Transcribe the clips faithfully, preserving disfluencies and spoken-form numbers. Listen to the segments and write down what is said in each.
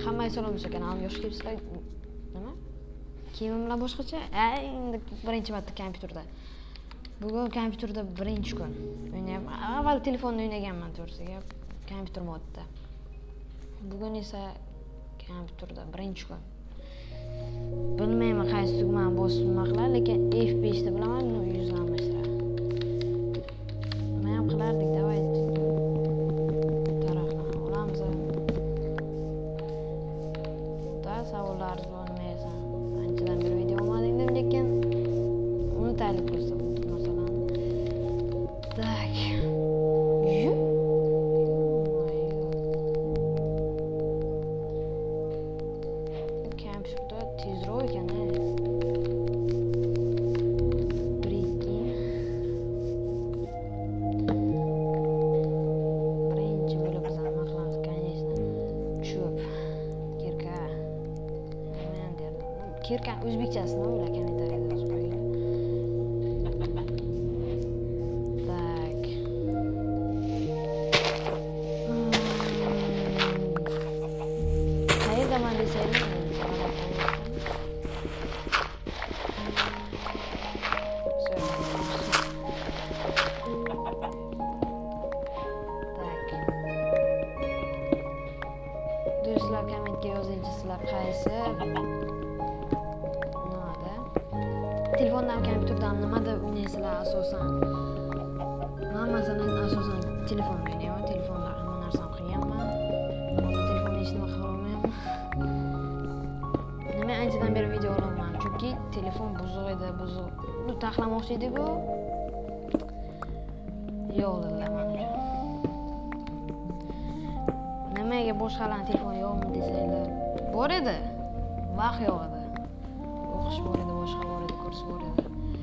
hamma solamiz ekan, ham yosh kelibsizlar. Nima? Kiyimim bilan boshqacha? Ay, endi birinchi marta kompyuterda. Bugun kompyuterda birinchi kun o'ynayapman. Avval telefonda o'ynaganman to'g'risiga, kompyuter modda. Bugun esa kompyuterda birinchi kun. Bilmayman qaysi tugmani bosib qilar, lekin F besh da bilaman, yuzlanmaslar. Nima ham qilardik, davay. Tarafdan olamiz. Da savollar bo'lmaysan. Anchadan bir video olmading deb, lekin unutaylik bo'lsa masalan. Tak. Yu. Kompyuter tezroq ekan. Kirkan o'zbekchasini o'yla kommentariyada yozib qo'ying. Tak. Qayerdaman desanglar, do'stlar kommentga yozingchi, sizlar qaysi telefondan kompyuterdan nimada o'ynaysizlar asosan? Men masalan asosan telefonda o'ynayman, telefonda hamma narsani qilganman. Mana telefonda hech nima qila olmayman. Nima anchadan beri video olaman, chunki telefon buzuq edi, buzuq. Bu taxlamoqchi edi-ku. Yo'q dedilar menga. Nimaga boshqalarning telefoni yo'qmi desanglar, bor edi. Vaqt yo'q edi. O'qish bor edi, boshqa bor edi, kurs bor edi.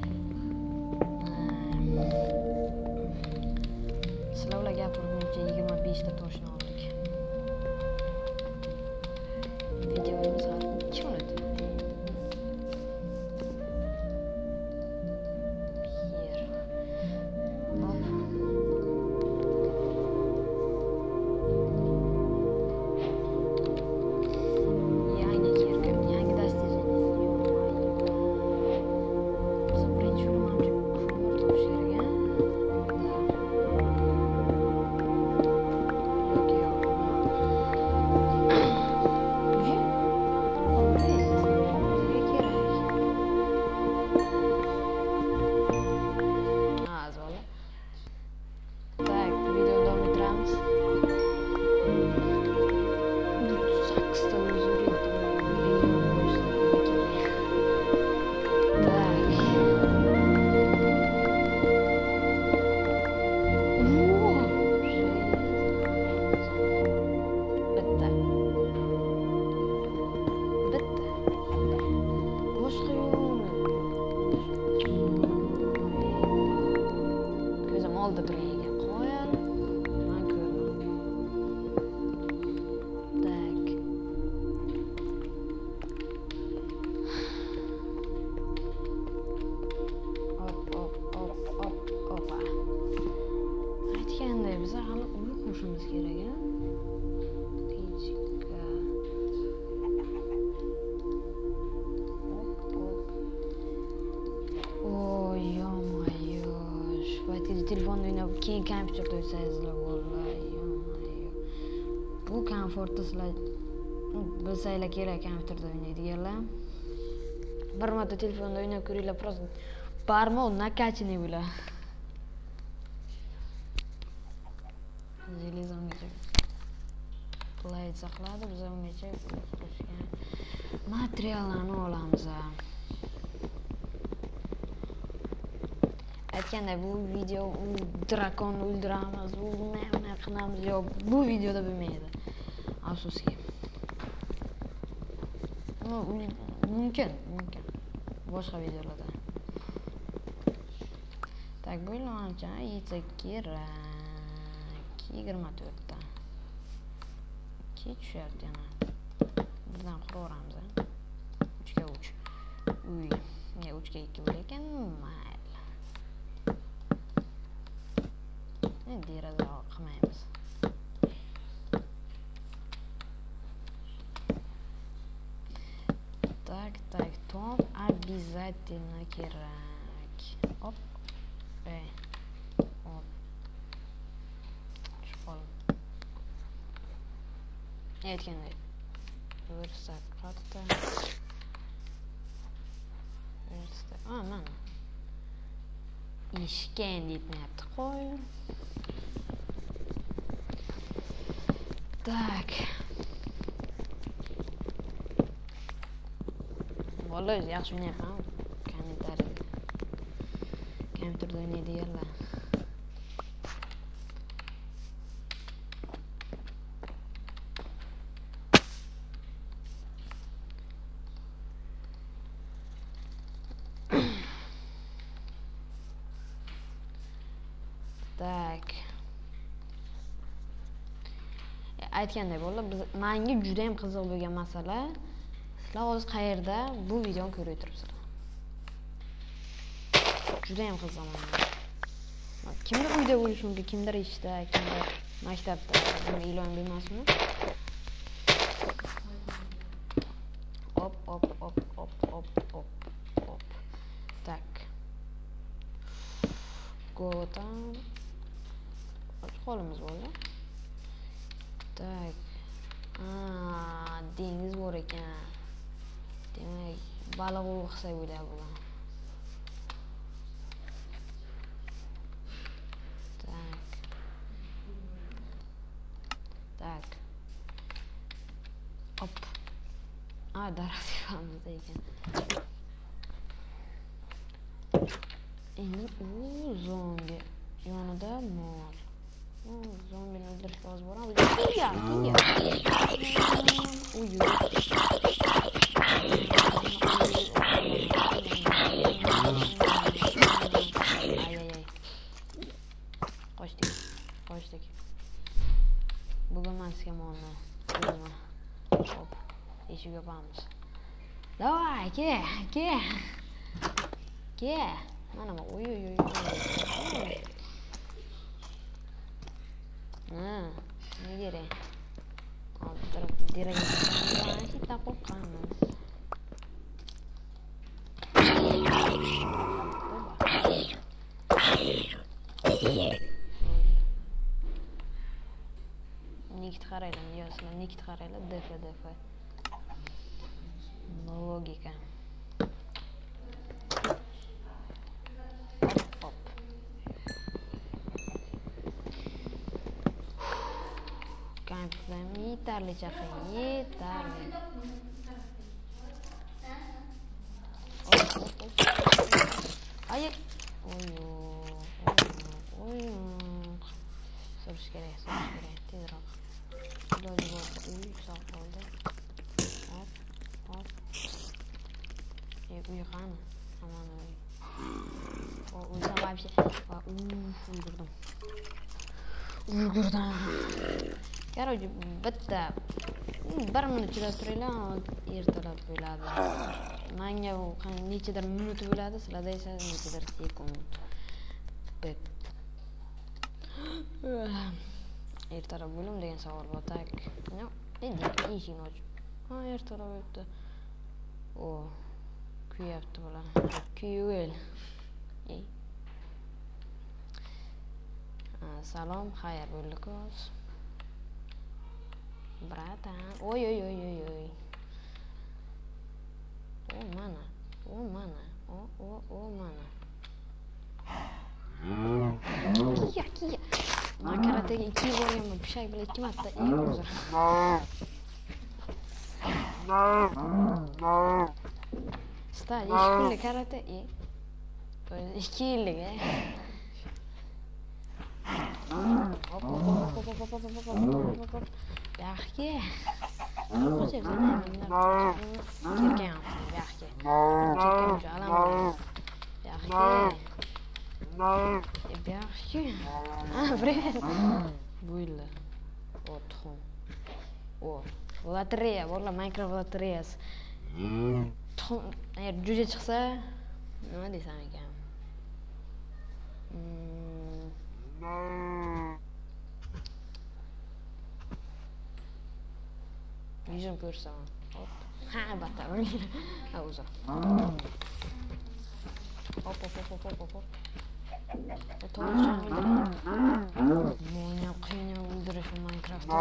Sizlar bilan gapirguncha yigirma beshta toshni oldik. Videomiz har ikki minut. Yer. Hop. Yangi yerga, yangi dasturga. Oldu buraya koyalım. Ben görmem. Tak. Hop hop hop hop hoppa. Aytganda bize hali uy qo'shimiz kerak, ha? Pechka. Hop hop. Oy, yo-moyo. Vaqtida telefonda o'ynab, keyin kompyuterda o'ysangizlar vallahi. Bu komfortda sizlar bilsanglar kerak kompyuterda o'ynaydiganlar. Bir marta telefonda o'ynab ko'ringlar, просто barmoq nakachini bular. Железongacha qulay saqladi, biz ungacha qo'shgan materiallarni olamiz. Aytganday, bu video drakonni o'ldiramiz, bu nima qilamiz, yo'q, bu videoda bo'lmaydi. Afsuski. Mumkin, mumkin. Boshqa videolarda. Tak, bo'ylancha yetsa kerak. yigirma to'rtta. Kech tushardi yana. Birdan quraveramiz. uch ga uch. Uy, menga uch ga ikki bo'lar ekan, mayli. Deraza qilmaymiz. Так, так, tom обязательно kerak. Hop. Ey. Hop. Chiqol. Aytganday. Versak katta. Versak. Ah, mana. Ishgan deyapti, qo'y. Так. Vallahi o'zi yaxshi o'ynayapman. Kommentariyada. Kompyuterda o'ynaydiganlar. Tak. Aytganday bo'ldi, biz menga juda ham qiziq bo'lgan masala. Sizlar hozir qayerda bu videoni ko'rib turibsizlar? Juda ham qiziq menga. Kimdir uyda bo'lishi mumkin, kimdir ishda, kimdir maktabda, nima ilon bilmasmi? Hop, hop, hop, hop, hop, hop, hop. Tak. Go'tan. Qo'limiz bo'ldi. Tak. Aa, dengiz bor ekan. Demak, baliq o'qisa bo'ladi bular. Tak. Tak. Hop. Aa, daraxt yopamiz ekan. Endi u zombi yonida mol. Zombini o'ldirishga hozir boramiz. Kelya, kelya. Uy. Ay ay ay. Qochdik. Qochdik. Bugun men sizga molni qo'yaman. Hop. Eshik yopamiz. Davay, ke, ke. Ke. Mana bu. Uy uy uy. Ha, ne gerek? Oturib derazadan hita qo'qqanmiz. Nikit qaraylar, yozlar, nikit qaraylar, df df. Logika. Kampüslerim yeterli çakın, yeterli. Hayır. Oyo, oyo, oyo. Soruş gerek, soruş gerek. Tezrak. Böyle oldu, yüksek oldu. Hop, hop. E, uyukan. Aman uy. O, uyusama bir şey. Uff, uygurdum. Uygurdum. Короче, bitta bir minut chidab turinglar, ertalab bo'ladi. Menga u nechadir minut bo'ladi, sizlarda esa nechadir sekund. Bip. Ertalab bo'lim degan savol bor. Tak. No, endi eshikni och. Ha, ertalab o'tdi. O, kuyapti bular. Kuyuvel. Ey. Salom, xayr bo'ldi-ku. Bratan. Ой, ой, ой, ой, ой. О, mana. O, mana. O, o, o, mana. Kiya, kiya. Men karatega ikki borganman, pishak bilan ikki marta ey o'zir. Sta, ikki kunlik karate ey. ikki yillik, ey. Hop, hop, hop, hop, hop, hop, hop, hop, hop. Yaxshi. Qo'shib sanaymlar. Kirgan, yaxshi. Chekkan alam. Yaxshi. Yaxshi. Ah, привет. Buyurlar. O, tuxum. O, lotereya, bo'ldi, Minecraft lotereyasi. Tuxum, agar jo'ja chiqsa, nima desam ekan? Yuzim ko'rsam. Hop. Ha, battar. Ha, uzr. Hop, hop, hop, hop, hop, hop. To'g'ri o'ldiraman. Mo'yna qiyin o'ldirish Minecraftda.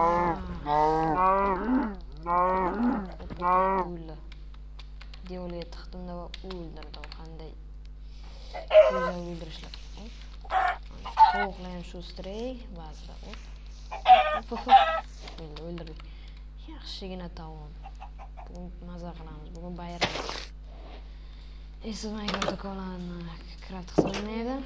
O'ldi. Devorga tiqdimda va o'ldirdi. Qanday go'zal o'ldirishlar. Tovuqlar ham shu stray ba'zida. O'ldi, o'ldirdik. Yaxshigina taom. Bugun maza qilamiz. Bugun bayram. Esiz Minecraftda qolani craft hisoblanmaydi.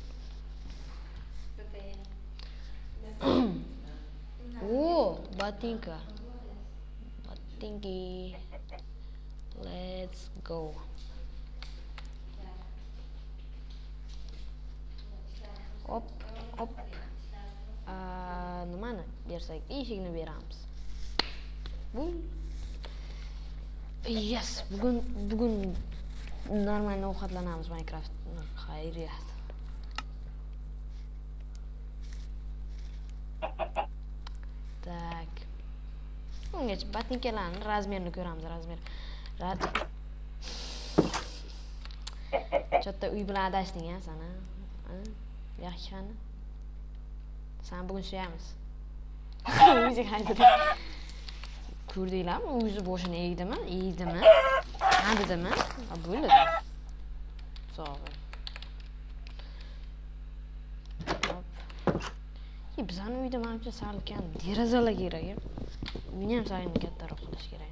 Oh, botinka. Botinki. Let's go. Hop, hop. Nimani bersak, eshikni beramiz. Bu Yes, bugun bugun normal ovqatlanamiz Minecraft. Xayriyat. Tak. Ungacha botinkalarning razmerini ko'ramiz, razmer. Rad. Chatta uy bilan adashding a sana. Yaxshi qani? Sen bugun suyamiz. O'zi qaytadi. Ko'rdinglarmi? O'zi boshini egdimi? Egdimi? Handidimi? Bo'ldi. Sog'. Hop. Bizning uyda menimcha salkam derazalar kerak. Uyni ham salkam kattaroq qilish kerak.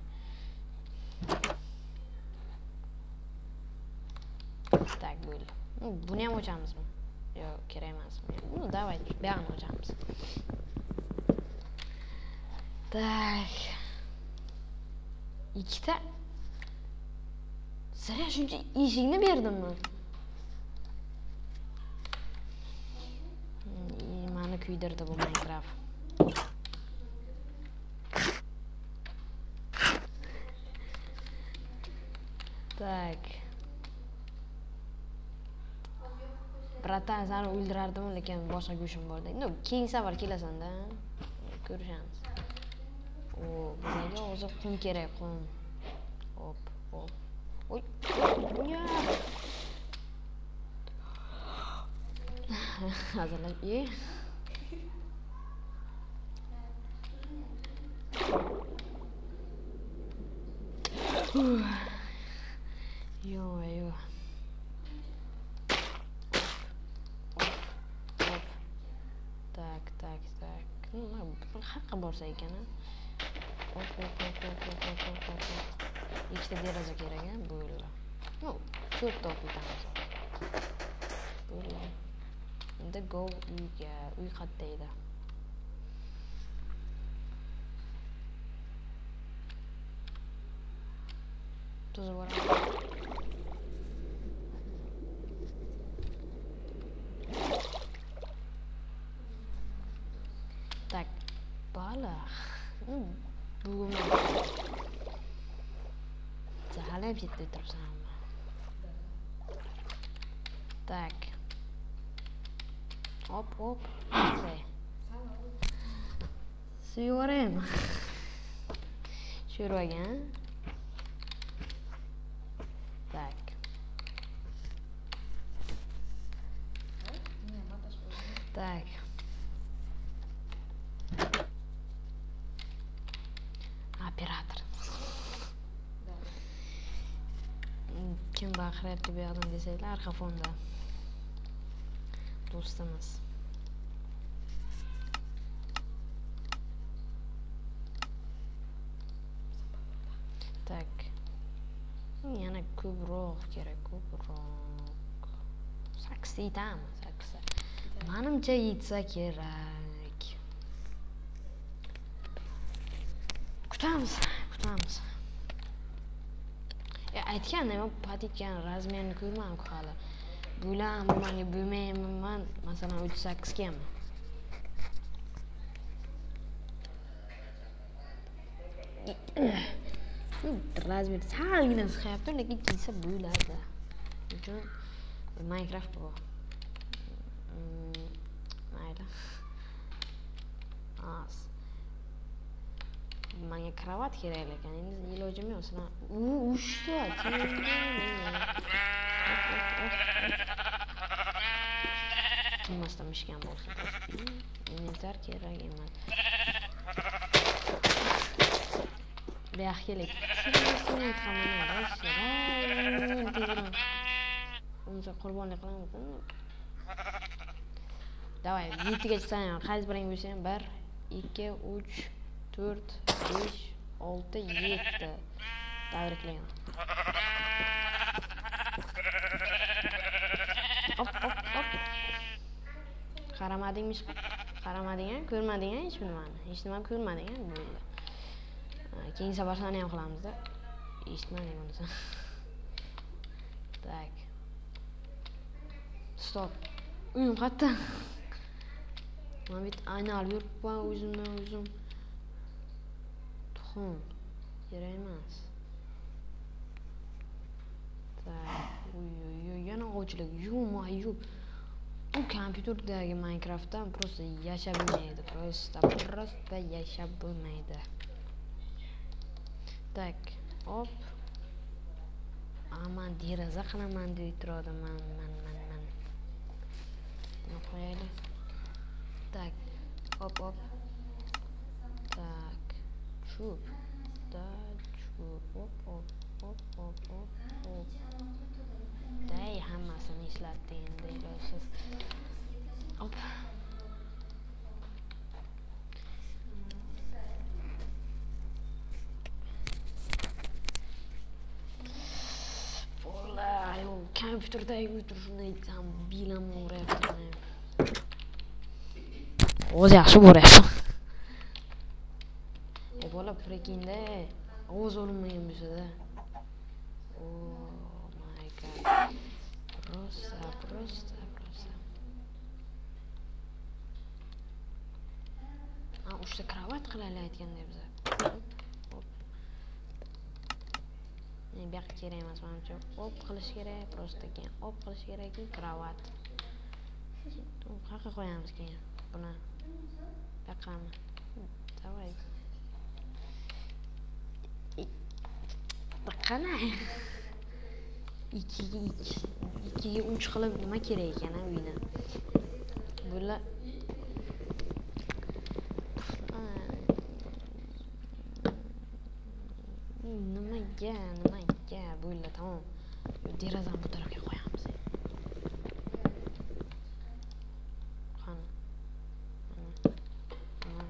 Tak, bo'ldi. Buni ham ochamizmi? Yo'q, kerak emasmi? Ну, давай, bu yoqni ochamiz. Tak. Ikkita. Sira shuncha eshikni berdimmi? Meni kuydirdi bu Minecraft. Tak. Bratan, seni o'ldirardim, lekin boshqa go'shim bor. No, keyingi safar kelasan-da. Ko'rishamiz. O, bizga o'zi qum kerak, qum. Hop, hop. Oy. Ya. Hazırlab, ye. Yo, yo. Tak, tak, tak. Nima haqqa borsa ekan, a? Hop, hop, hop, hop, hop, hop, hop, hop. Ikkita deraza kerak, a? Bo'ldi. No, to'rtta olib ketamiz. Bo'ldi. Endi go uyga, uy qayerda edi? Tuzib boramiz. Tak, baliq. Bugun zahalab ketib turibsanmi? Tak. Hop, hop. Suyuvarayım. Şuraya. Tak. Tak. Operator. Kim baqiryapti bu yoqdan desanglar, arqa fonda. Do'stimiz. Tak. Yana ko'proq kerak, ko'proq. sakkizta yetami, sakkizta. Menimcha yetsa kerak. Kutamiz, kutamiz. Ya aytgandim, patikkan razmerini ko'rmadim hali. Bular menga bo'lmayman, masalan o'ttiz sakkiz gaman. Razmer salgina siqyapti, lekin kiysa bo'ladi. Uchun Minecraft bu. Mayli. As. menga kravat kerak ekan. Endi ilojim yo'q. Sizlar u uchta. Qilmasdan mishgan bo'lsin. Inventar kerak emas. Beyoq kelik. Uncha qurbonlik qilamiz. Davay, yettigacha sanayman. Qaysi biring bo'lsa ham bir, ikki, uch, to'rt, besh, olti, yetti. Tabriklayman. Hop, hop, hop. Qaramadingmi? Qaramading-a? Ko'rmading-a hech nimani? Hech nimani ko'rmading-a? Bo'ldi. Keyingi safar sani ham qilamiz-da. Eshitmading unisi. Tak. Stop. Uyim qayerda? Men bit aynal yuribman o'zimdan o'zim. Tuxum. Kerak emas. Tak. Uy, uy, yana ovchilik. Yuma, yub. Bu kompyuterdagi Minecraftdan просто yashab bo'lmaydi. Просто, просто yashab bo'lmaydi. Tak, hop. Aman deraza qilaman deb turadi. Men, men, men, men. Buni qo'yaylik. Tak, hop, hop. Tak, chup. Da, chup. Hop, hop, hop, hop, hop, hop. Day hammasini ishlatdi endi ilojsiz. Hop. Vallahi o kompyuterdagi o'tirishni aytsam bilam o'rayapti. O'zi yaxshi bo'lyapti. E bola prekinda ovoz olinmagan bo'lsa-da. Oh my god. Просто, просто, просто. А, uchta kravat qilaylik aytganda biza. Hop. Men bu yoqqa kerak emas menimcha. Hop qilish kerak, просто keyin hop qilish kerak, keyin kravat. Qayerga qo'yamiz keyin buni? Bu yoqqami? Davay. Qana. ikkiga ikki, ikkiga uch qilib nima kerak ekan uyni? Bular nimaga, nimaga bo'ldi, tamom. Derazani bu tarafga qo'yamiz. Qani. Mana.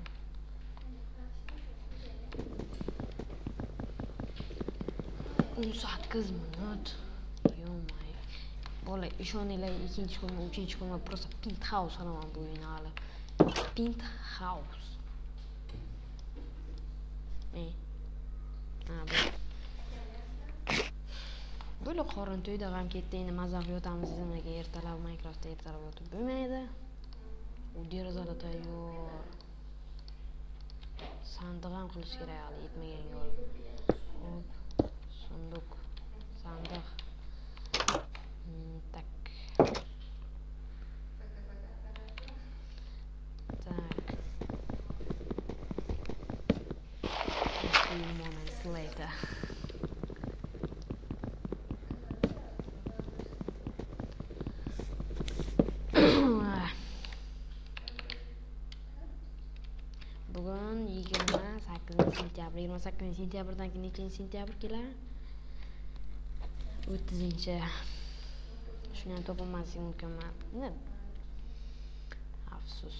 o'n sakkiz minut. Yo-may. Bola, ishoninglar, ikkinchi kunmi, uchinchi kunmi просто penthouse qilaman bu uyni hali. Penthouse. E. Ha, bu. Bo'la qorin to'yda ham ketdi, endi mazaq yotamiz demak, ertalab Minecraftda ertalab yotib bo'lmaydi. U derazada tayyor. Sandiq ham qilish kerak hali yetmagan yo'l. Hop. Sanduq. Sandiq. Tak. Tak. A few moments later. Bugun yigirma sakkizinchi sentyabr, yigirma sakkizinchi sentyabrdan keyin nechinchi sentyabr keladi? o'ttizinchi. Shuni ham topolmaslik mumkinman. Ne? Afsus.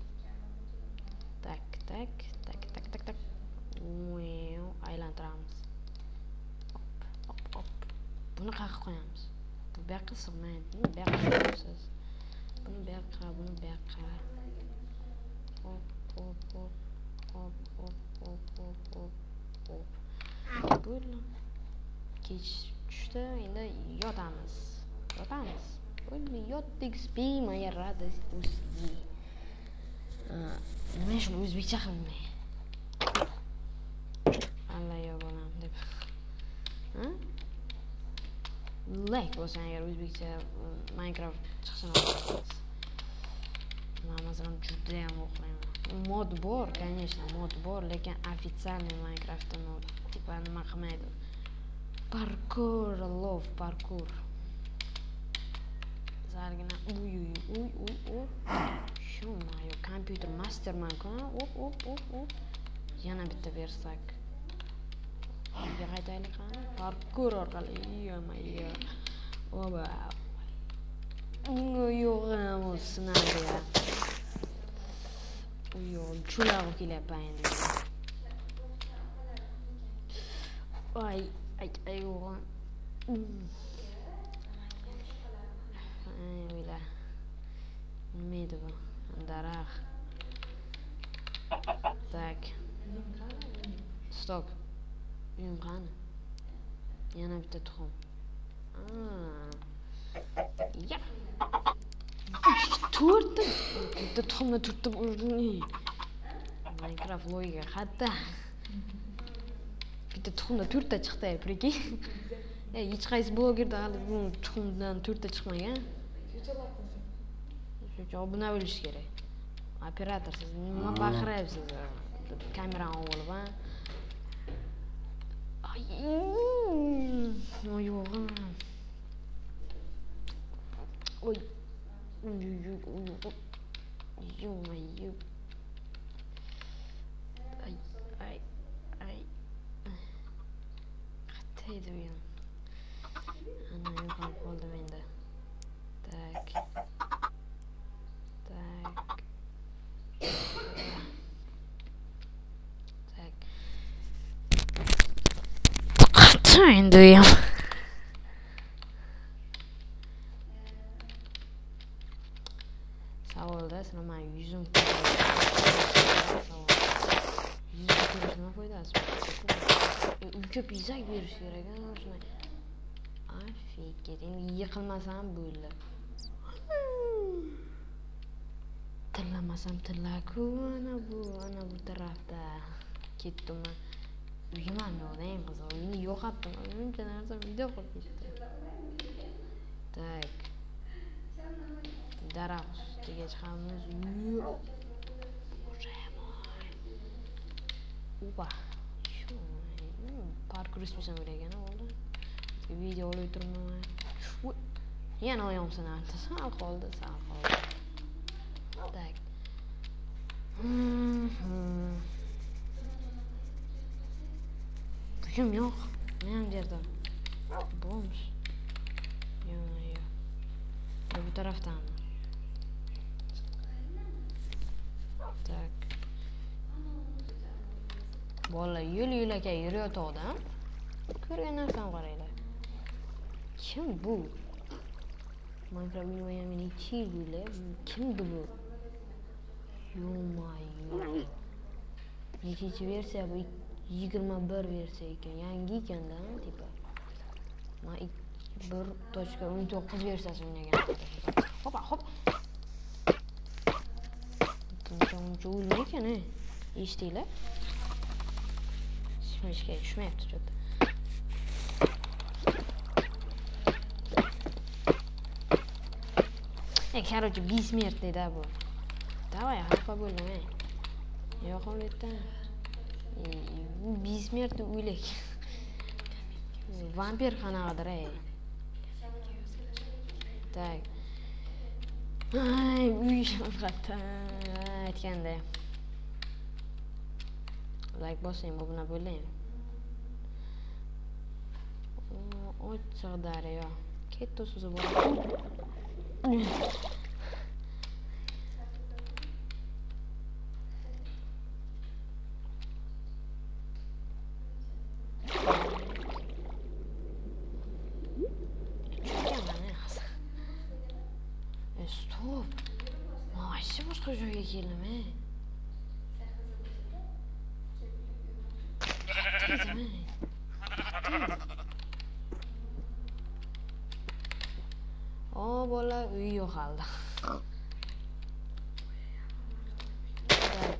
Tak, tak, tak, tak, tak, tak. Uy, aylantiramiz. Hop, hop, hop. Buni qayerga qo'yamiz? Bu bu yoqqa sig'maydi. Buni bu yoqqa qo'yasiz. Buni bu yoqqa, buni bu yoqqa. Hop, hop, hop. Hop, hop, hop, hop, hop, hop. Bo'ldi. Kech tushdi, endi yotamiz. Yotamiz. Bo'ldi, yotdik, spiyma, radost usti. Nima shuni o'zbekcha qilmay. Allah yo bolam deb. Ha? Like bo'lsa agar o'zbekcha Minecraft chiqishini xohlaysiz. Men masalan juda ham o'qiyman. mod bor, конечно, mod bor, lekin официальный Minecraft'da mod. Tipa nima qilmaydi. Parkour, love parkour. Zargina uy uy uy uy uy. Shu mayo kompyuter masterman-ku. Op op op op. Yana bitta bersak. Uyga qaytaylik qani? Parkour orqali. Yo-mayo. Oba. Yo'q, o'sinadi ya. Uy, chulag'i kelyapti endi. Ay, ay, ay, o'g'lim. Ay, o'yla. Nima edi bu? Daraxt. Tak. Stop. Uyim qani? Yana bitta tuxum. Ya. to'rtta bitta tuxumni turtib urdim. Minecraft logika hatta. Bitta tuxumda to'rtta chiqdi, priki. Ey, hech qaysi blogerda hali bu tuxumdan to'rtta chiqmagan. Shuning obuna bo'lish kerak. Operator, siz nima baqirayapsiz? Kamerani olib, ha? Ay. Oyog'im. Oy. Yo-mayo. Ay, ay, ay. Qataydi bu ham. Ana yo'qolib qoldim endi. Tak. Tak. Tak. Qataydi bu ham. Savolda sizlar men yuzim yuzim ko'rishni foydasi ko'p yuzak berish kerak a shunday. Afiyet, endi yiqilmasam bo'ldi. Tillamasam tillaku ana bu ana bu tarafda ketdim. Uyim ham yo'q, eng qiziq uyni yo'qotdim. Uncha narsa video qilib ketdi. Tak. Daraxt ustiga chiqamiz. Uba. Shu parkour ismisam kerak oldi. Video olib turibman. Yana oyog'im sinardi. Sal qoldi, sal qoldi. Tak. Uyim yo'q. Men ham yerda. Bomsh. Yo-mayo. Bu tarafdan. Tak. Bolalar yo'l-yo'lakay yurayotdi. Ko'rgan narsani qaranglar. Kim bu? Minecraft o'ynamayman chiygular. Kimdi bu? Yo-mayo. Nechinchi versiya bu? yigirma bir versiya ekan. Yangi ekanda, tipa. Men bir nuqta o'n to'qqiz versiyasi o'ynagan. Hopa, hop. Buncha o'lmay ekan-a. Eshitdinglar? Smishga tushmayapti cho'ta. Ey, короче, бессмертный, да, bu. Давай, xafa bo'lma. Yo'q, o'libdi. Bu bessmертный o'lik. Vampir qanaqadir, ey. Tak. Ay, uy faqat aytganda. Like bosing, obuna bo'ling. Ochiq daryo. Ketdi so'zi bor. Stop. Voy, boshqa joyga keldim, ey. O, bola uy yo'qoldi. Tak.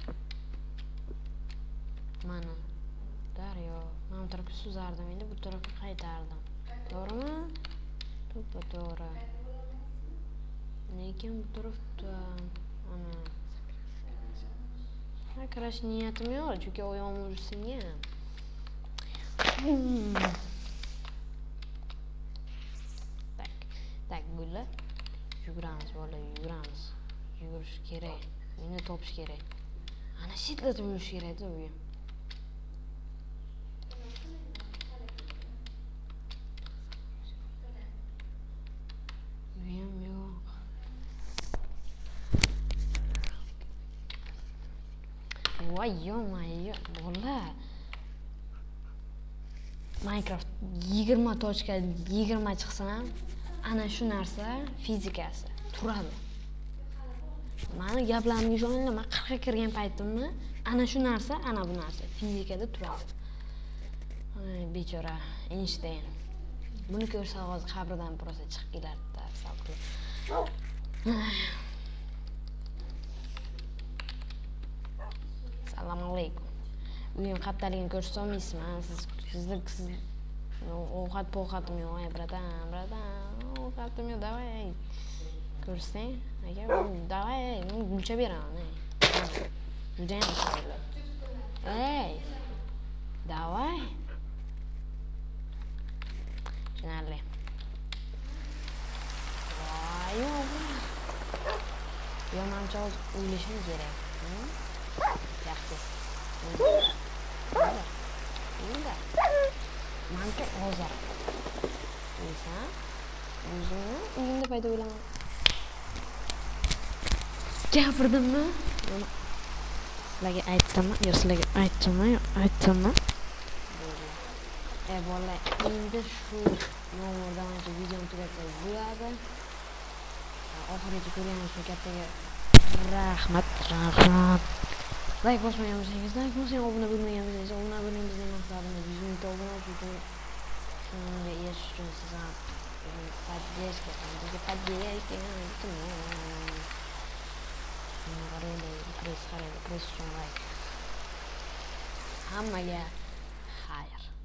Mana daryo. Men bu tarafga suzardim, endi bu tarafga qaytardim. To'g'rimi? To'g'ri. Lekin bu tarafda ana Kirash niyatim yo'q, chunki oyog'im singan. Tak, tak bular. Yuguramiz, bola, yuguramiz. Yugurish kerak. Meni topish kerak. Ana shitlatib yurish kerak-da bu. Uyam yo'q. Voy yo-mayo, bola. Minecraft yigirma tochka yigirma chiqsa ham ana shu narsa fizikasi turadi. Mani gaplarimga ishoninglar, men qirqqa kirgan paytimni ana shu narsa, ana bu narsa fizikada turadi. Ay, bechora Einstein. Buni ko'rsa hozir qabrdan prosta chiqib kelardi-da, savqli. Assalomu alaykum. Uyim qatdaligini ko'rsata olmaysizmi? Siz sizni siz ovqat povqatim yo'q, ay bratan, bratan. Ovqatim yo'q, davay. Ko'rsang, aka, davay, men gulcha beraman. Juda ham chiroyli. Ey. Davay. Tushunarli. Voy, yo'q. Yo, menimcha o'ylashim kerak. Yaxshi. Endi. Menimcha hozir. O'ysan, o'zimni uyimda paydo bo'laman. Gapirdimmi? Sizlarga aytdimmi? Yo, sizlarga aytdimmi? Aytdimmi? Ey bola, endi shu nomordan videoni tugatsak bo'ladi. Oxirigacha ko'rganingiz uchun kattaga rahmat, rahmat. Like bosmagan bo'lsangiz, like bosing, obuna bo'lmagan bo'lsangiz, obuna bo'ling. Bizning maqsadimiz yuz mingta obunachi uchun. Shunga erishish uchun siz ham поддержка, bizga поддержка, qaraydi, press qaraydi, press uchun like. Hammaga xayr.